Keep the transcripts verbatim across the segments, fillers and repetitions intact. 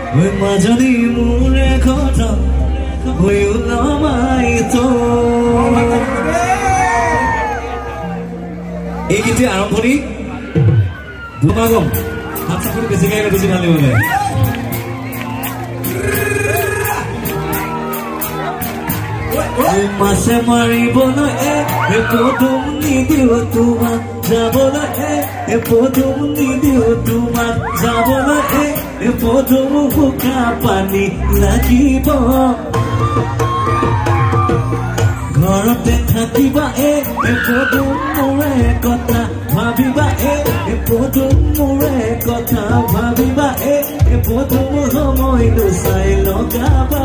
ওই মাজনী মোৰে কথা হৈ ওলমাই তো এই গীতটি আৰম্ভণি দুমাগম হাত চাকৰি বেছি গাই বেছি ভাল লাগিব মাছে মাৰিবলৈ এ পদুম নিদিওঁ তোমাক যাবলৈ এ পদুম নিদিওঁ তোমাক যাবলৈ এ পদুম বোকা পানী লাগিব ঘৰতে থাকিবা এ পদুম মোৰে কথা ভাবিবা এ পদুম মোৰে কথা ভাবিবা এ পদুম সময়টো চাই লগাবা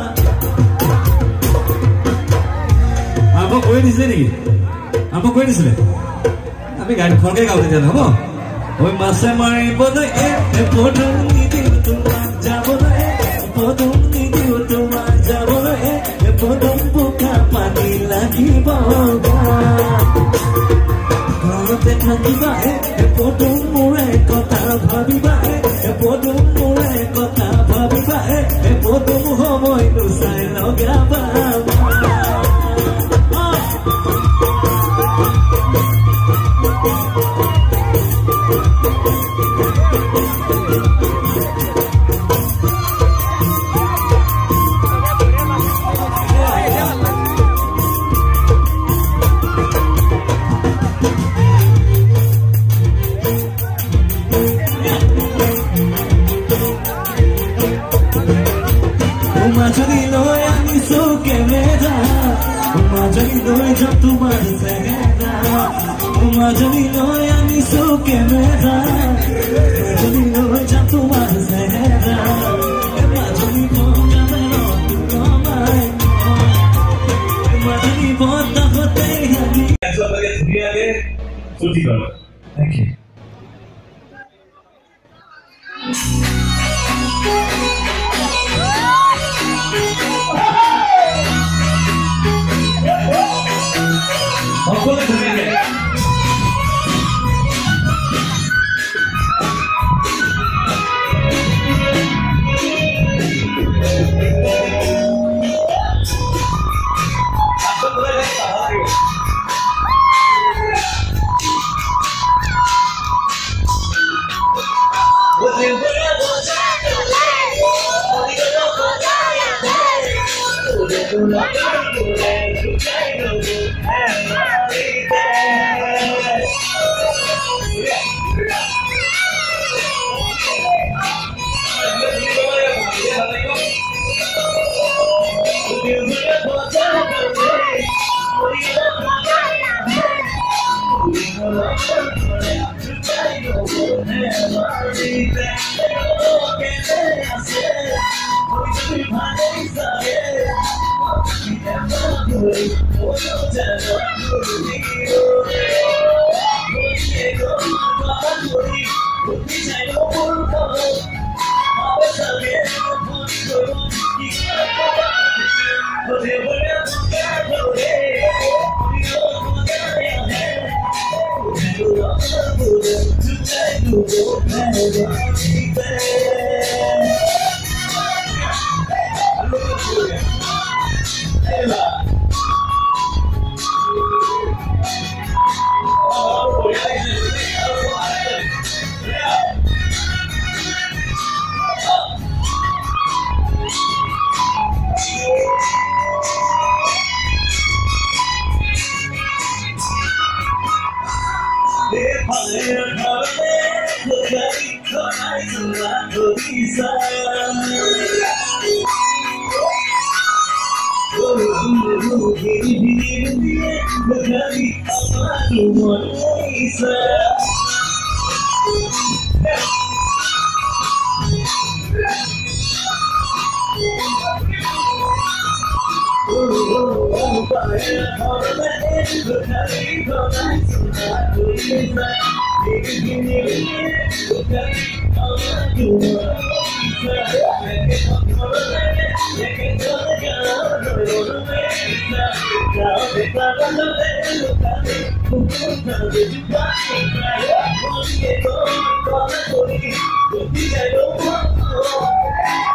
কৈ দিছিলে নেকি আমাক কৈ দিছিলে আমি গান খৰকে গাওঁ তেতিয়াহ'লে হ'ব ঐ মাছে মাৰিবলৈ এ পদুম নিদিওঁ তোমাক যাবলৈ এ পদুম নিদিওঁ তোমাক যাবলৈ এ পদুম বোকা পানী লাগিব ঘৰতে থাকিবা এ পদুম মোৰে কথা ভাবিবা এ পদুম মোৰে কথা ভাবিবা এ পদুম সময়টো চাই লগাবা মাজনী লৈ আনিছো কেমেৰা মাজনী লৈ যাম তোমাৰ চেহেৰা মাজনী লৈ আনিছো কেমেৰা মাজনী লৈ যাম তোমাৰ চেহেৰা মাজনী মাজনী বতাহতে ধুনীয়াকে ছুটি কৰ thank you Thank you.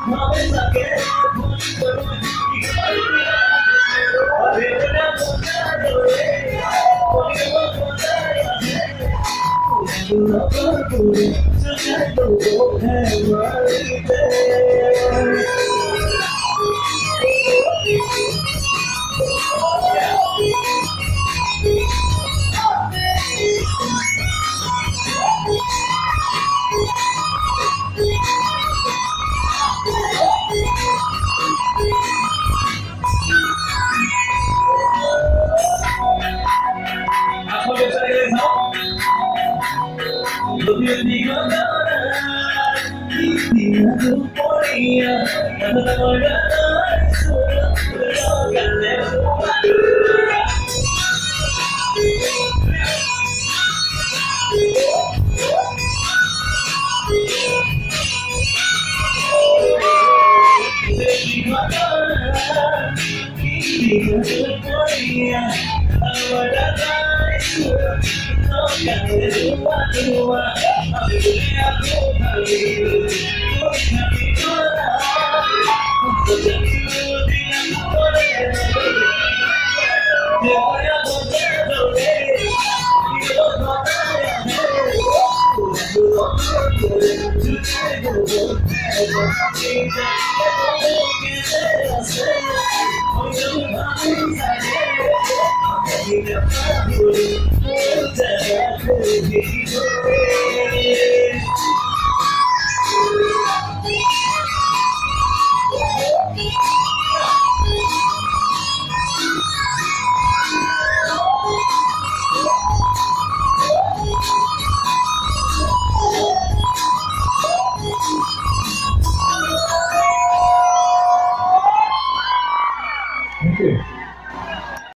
Thank you.